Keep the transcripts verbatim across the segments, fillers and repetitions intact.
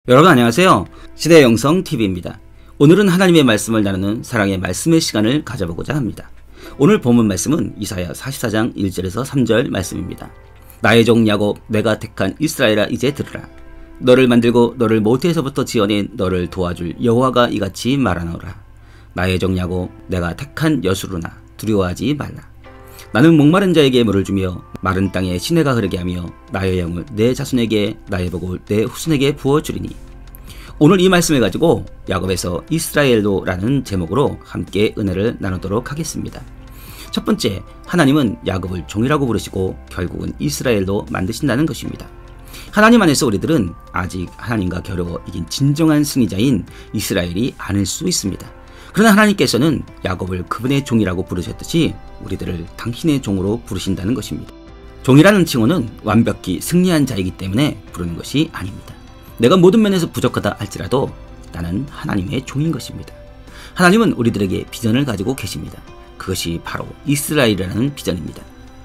여러분 안녕하세요. 시대영성티비입니다. 오늘은 하나님의 말씀을 나누는 사랑의 말씀의 시간을 가져보고자 합니다. 오늘 본문 말씀은 이사야 사십사 장 일 절에서 삼 절 말씀입니다. 나의 종 야곱, 내가 택한 이스라엘아, 이제 들으라. 너를 만들고 너를 모태에서부터 지어낸 너를 도와줄 여호와가 이같이 말하노라. 나의 종 야곱, 내가 택한 여수루나 두려워하지 말라. 나는 목마른 자에게 물을 주며 마른 땅에 시내가 흐르게 하며 나의 영을 내 자손에게, 나의 복을 내 후손에게 부어주리니. 오늘 이 말씀을 가지고 야곱에서 이스라엘로라는 제목으로 함께 은혜를 나누도록 하겠습니다. 첫 번째, 하나님은 야곱을 종이라고 부르시고 결국은 이스라엘로 만드신다는 것입니다. 하나님 안에서 우리들은 아직 하나님과 겨루어 이긴 진정한 승리자인 이스라엘이 아닐 수 있습니다. 그러나 하나님께서는 야곱을 그분의 종이라고 부르셨듯이 우리들을 당신의 종으로 부르신다는 것입니다. 종이라는 칭호는 완벽히 승리한 자이기 때문에 부르는 것이 아닙니다. 내가 모든 면에서 부족하다 할지라도 나는 하나님의 종인 것입니다. 하나님은 우리들에게 비전을 가지고 계십니다. 그것이 바로 이스라엘이라는 비전입니다.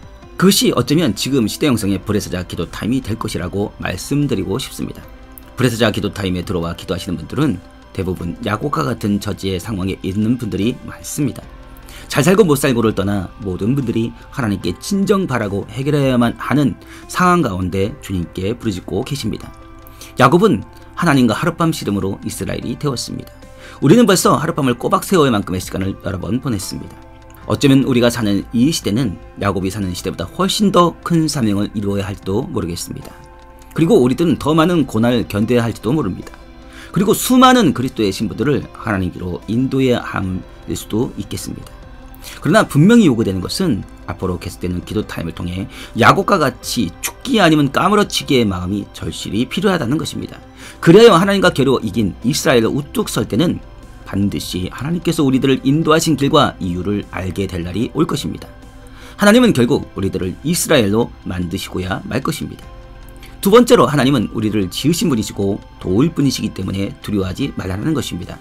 그것이 어쩌면 지금 시대영성의 브레스자 기도 타임이 될 것이라고 말씀드리고 싶습니다. 브레스자 기도 타임에 들어와 기도하시는 분들은 대부분 야곱과 같은 처지의 상황에 있는 분들이 많습니다. 잘 살고 못 살고를 떠나 모든 분들이 하나님께 진정 바라고 해결해야만 하는 상황 가운데 주님께 부르짖고 계십니다. 야곱은 하나님과 하룻밤 씨름으로 이스라엘이 되었습니다. 우리는 벌써 하룻밤을 꼬박 세워야 만큼의 시간을 여러 번 보냈습니다. 어쩌면 우리가 사는 이 시대는 야곱이 사는 시대보다 훨씬 더 큰 사명을 이루어야 할지도 모르겠습니다. 그리고 우리들은 더 많은 고난을 견뎌야 할지도 모릅니다. 그리고 수많은 그리스도의 신부들을 하나님께로 인도해야 할 수도 있겠습니다. 그러나 분명히 요구되는 것은 앞으로 계속되는 기도 타임을 통해 야곱과 같이 죽기 아니면 까무러치기의 마음이 절실히 필요하다는 것입니다. 그래야 하나님과 겨루어 이긴 이스라엘을 우뚝 설 때는 반드시 하나님께서 우리들을 인도하신 길과 이유를 알게 될 날이 올 것입니다. 하나님은 결국 우리들을 이스라엘로 만드시고야 말 것입니다. 두 번째로, 하나님은 우리를 지으신 분이시고 도울 분이시기 때문에 두려워하지 말라는 것입니다.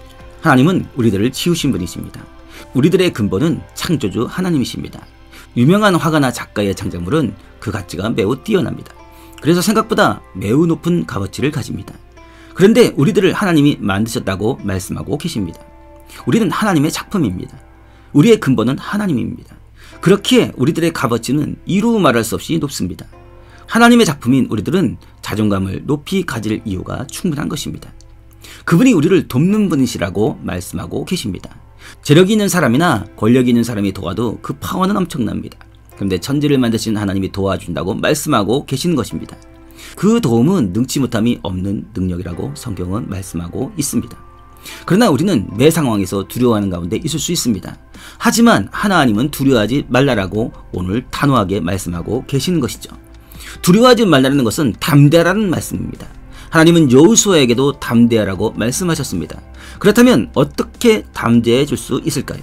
하나님은 우리들을 지으신 분이십니다. 우리들의 근본은 창조주 하나님이십니다. 유명한 화가나 작가의 창작물은 그 가치가 매우 뛰어납니다. 그래서 생각보다 매우 높은 값어치를 가집니다. 그런데 우리들을 하나님이 만드셨다고 말씀하고 계십니다. 우리는 하나님의 작품입니다. 우리의 근본은 하나님입니다. 그렇기에 우리들의 값어치는 이루 말할 수 없이 높습니다. 하나님의 작품인 우리들은 자존감을 높이 가질 이유가 충분한 것입니다. 그분이 우리를 돕는 분이시라고 말씀하고 계십니다. 재력이 있는 사람이나 권력이 있는 사람이 도와도 그 파워는 엄청납니다. 그런데 천지를 만드신 하나님이 도와준다고 말씀하고 계시는 것입니다. 그 도움은 능치 못함이 없는 능력이라고 성경은 말씀하고 있습니다. 그러나 우리는 매 상황에서 두려워하는 가운데 있을 수 있습니다. 하지만 하나님은 두려워하지 말라라고 오늘 단호하게 말씀하고 계시는 것이죠. 두려워하지 말라는 것은 담대하라는 말씀입니다. 하나님은 여호수아에게도 담대하라고 말씀하셨습니다. 그렇다면 어떻게 담대해 줄 수 있을까요?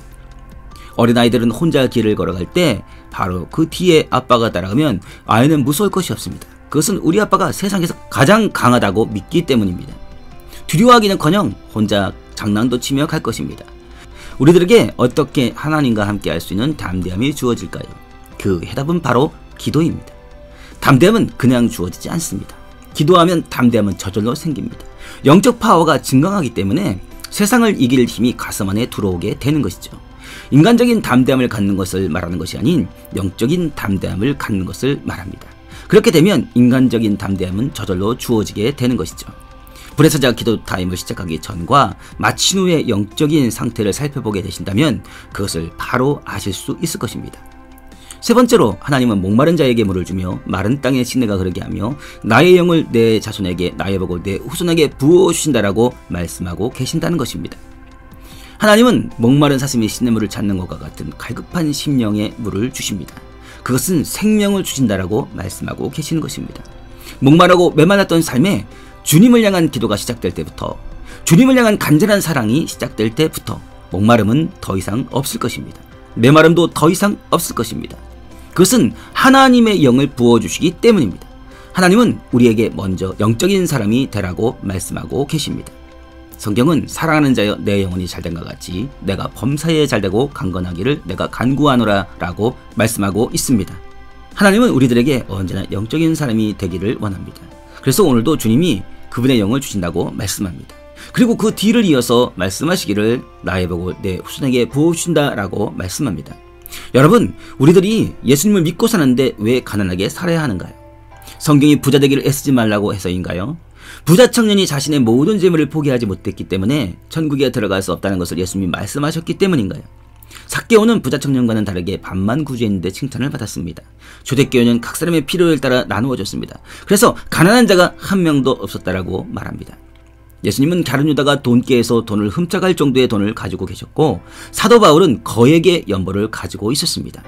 어린아이들은 혼자 길을 걸어갈 때 바로 그 뒤에 아빠가 따라가면 아이는 무서울 것이 없습니다. 그것은 우리 아빠가 세상에서 가장 강하다고 믿기 때문입니다. 두려워하기는커녕 혼자 장난도 치며 갈 것입니다. 우리들에게 어떻게 하나님과 함께 할 수 있는 담대함이 주어질까요? 그 해답은 바로 기도입니다. 담대함은 그냥 주어지지 않습니다. 기도하면 담대함은 저절로 생깁니다. 영적 파워가 증강하기 때문에 세상을 이길 힘이 가슴 안에 들어오게 되는 것이죠. 인간적인 담대함을 갖는 것을 말하는 것이 아닌 영적인 담대함을 갖는 것을 말합니다. 그렇게 되면 인간적인 담대함은 저절로 주어지게 되는 것이죠. 브레스자 기도 타임을 시작하기 전과 마친 후의 영적인 상태를 살펴보게 되신다면 그것을 바로 아실 수 있을 것입니다. 세 번째로, 하나님은 목마른 자에게 물을 주며 마른 땅에 시내가 흐르게 하며 나의 영을 내 자손에게, 나의 복을 내 후손에게 부어주신다라고 말씀하고 계신다는 것입니다. 하나님은 목마른 사슴이 시냇물을 찾는 것과 같은 갈급한 심령에 물을 주십니다. 그것은 생명을 주신다라고 말씀하고 계시는 것입니다. 목마르고 메말랐던 삶에 주님을 향한 기도가 시작될 때부터, 주님을 향한 간절한 사랑이 시작될 때부터 목마름은 더 이상 없을 것입니다. 메마름도 더 이상 없을 것입니다. 그것은 하나님의 영을 부어주시기 때문입니다. 하나님은 우리에게 먼저 영적인 사람이 되라고 말씀하고 계십니다. 성경은 사랑하는 자여 내 영혼이 잘된과 같이 내가 범사에 잘되고 강건하기를 내가 간구하노라 라고 말씀하고 있습니다. 하나님은 우리들에게 언제나 영적인 사람이 되기를 원합니다. 그래서 오늘도 주님이 그분의 영을 주신다고 말씀합니다. 그리고 그 뒤를 이어서 말씀하시기를 나의 복을 내 후손에게 부어주신다 라고 말씀합니다. 여러분, 우리들이 예수님을 믿고 사는데 왜 가난하게 살아야 하는가요? 성경이 부자 되기를 애쓰지 말라고 해서인가요? 부자 청년이 자신의 모든 재물을 포기하지 못했기 때문에 천국에 들어갈 수 없다는 것을 예수님이 말씀하셨기 때문인가요? 삭개오는 부자 청년과는 다르게 밥만 구제했는데 칭찬을 받았습니다. 조대교회는 각 사람의 필요를 따라 나누어 줬습니다. 그래서 가난한 자가 한 명도 없었다라고 말합니다. 예수님은 다른 유다가 돈깨에서 돈을 훔쳐갈 정도의 돈을 가지고 계셨고, 사도 바울은 거액의 연보를 가지고 있었습니다.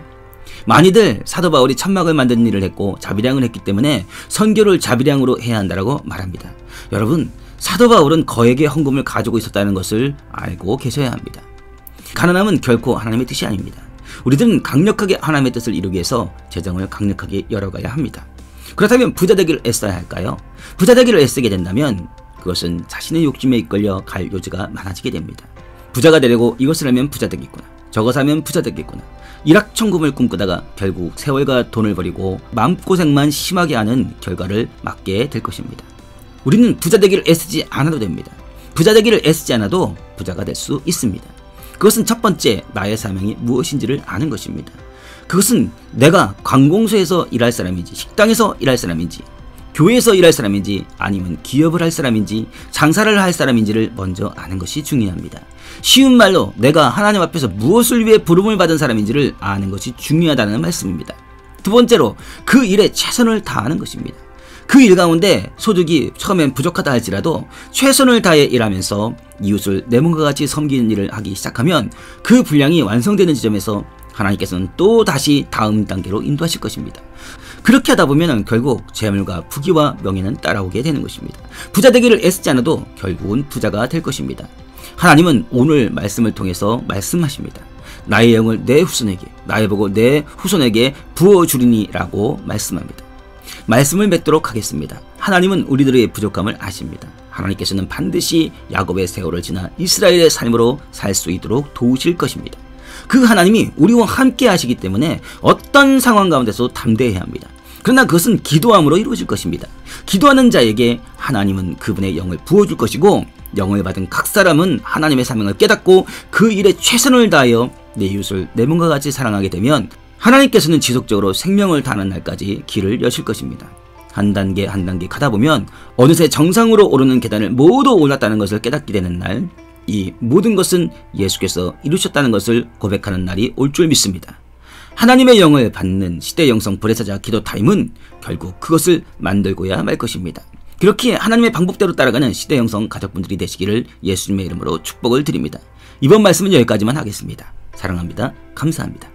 많이들 사도 바울이 천막을 만드는 일을 했고 자비량을 했기 때문에 선교를 자비량으로 해야 한다고 말합니다. 여러분, 사도 바울은 거액의 헌금을 가지고 있었다는 것을 알고 계셔야 합니다. 가난함은 결코 하나님의 뜻이 아닙니다. 우리들은 강력하게 하나님의 뜻을 이루기 위해서 재정을 강력하게 열어가야 합니다. 그렇다면 부자 되기를 애써야 할까요? 부자 되기를 애쓰게 된다면 그것은 자신의 욕심에 이끌려 갈 요지가 많아지게 됩니다. 부자가 되려고 이것을 하면 부자 되겠구나, 저것 하면 부자 되겠구나, 일확천금을 꿈꾸다가 결국 세월과 돈을 버리고 마음고생만 심하게 하는 결과를 맞게 될 것입니다. 우리는 부자 되기를 애쓰지 않아도 됩니다. 부자 되기를 애쓰지 않아도 부자가 될 수 있습니다. 그것은 첫 번째, 나의 사명이 무엇인지를 아는 것입니다. 그것은 내가 관공서에서 일할 사람인지, 식당에서 일할 사람인지, 교회에서 일할 사람인지, 아니면 기업을 할 사람인지, 장사를 할 사람인지를 먼저 아는 것이 중요합니다. 쉬운 말로 내가 하나님 앞에서 무엇을 위해 부름을 받은 사람인지를 아는 것이 중요하다는 말씀입니다. 두 번째로, 그 일에 최선을 다하는 것입니다. 그 일 가운데 소득이 처음엔 부족하다 할지라도 최선을 다해 일하면서 이웃을 내 몸과 같이 섬기는 일을 하기 시작하면 그 분량이 완성되는 지점에서 하나님께서는 또 다시 다음 단계로 인도하실 것입니다. 그렇게 하다 보면 결국 재물과 부귀와 명예는 따라오게 되는 것입니다. 부자 되기를 애쓰지 않아도 결국은 부자가 될 것입니다. 하나님은 오늘 말씀을 통해서 말씀하십니다. 나의 영을 내 후손에게, 나의 복을 내 후손에게 부어주리니 라고 말씀합니다. 말씀을 맺도록 하겠습니다. 하나님은 우리들의 부족함을 아십니다. 하나님께서는 반드시 야곱의 세월을 지나 이스라엘의 삶으로 살 수 있도록 도우실 것입니다. 그 하나님이 우리와 함께 하시기 때문에 어떤 상황 가운데서 담대해야 합니다. 그러나 그것은 기도함으로 이루어질 것입니다. 기도하는 자에게 하나님은 그분의 영을 부어줄 것이고, 영을 받은 각 사람은 하나님의 사명을 깨닫고 그 일에 최선을 다하여 내 이웃을 내 몸과 같이 사랑하게 되면 하나님께서는 지속적으로 생명을 다하는 날까지 길을 여실 것입니다. 한 단계 한 단계 가다 보면 어느새 정상으로 오르는 계단을 모두 올랐다는 것을 깨닫게 되는 날, 이 모든 것은 예수께서 이루셨다는 것을 고백하는 날이 올 줄 믿습니다. 하나님의 영을 받는 시대 영성 브레사자 기도 타임은 결국 그것을 만들고야 말 것입니다. 그렇게 하나님의 방법대로 따라가는 시대 영성 가족분들이 되시기를 예수님의 이름으로 축복을 드립니다. 이번 말씀은 여기까지만 하겠습니다. 사랑합니다. 감사합니다.